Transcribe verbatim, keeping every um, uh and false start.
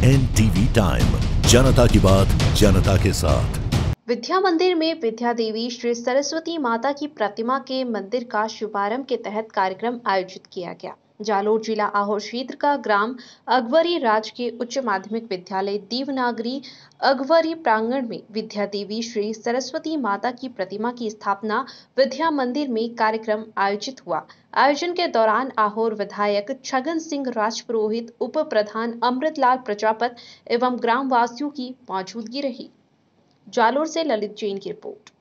NTV time, जनता की बात जनता के साथ। विद्या मंदिर में विद्या देवी श्री सरस्वती माता की प्रतिमा के मंदिर का शुभारंभ के तहत कार्यक्रम आयोजित किया गया। जालोर जिला आहोर क्षेत्र का ग्राम अगवरी राजकीय उच्च माध्यमिक विद्यालय देवनागरी अगवरी प्रांगण में विद्या देवी श्री सरस्वती माता की प्रतिमा की स्थापना विद्या मंदिर में कार्यक्रम आयोजित हुआ। आयोजन के दौरान आहोर विधायक छगन सिंह राजपुरोहित, उप प्रधान अमृतलाल प्रजापत एवं ग्रामवासियों की मौजूदगी रही। जालोर से ललित जैन की रिपोर्ट।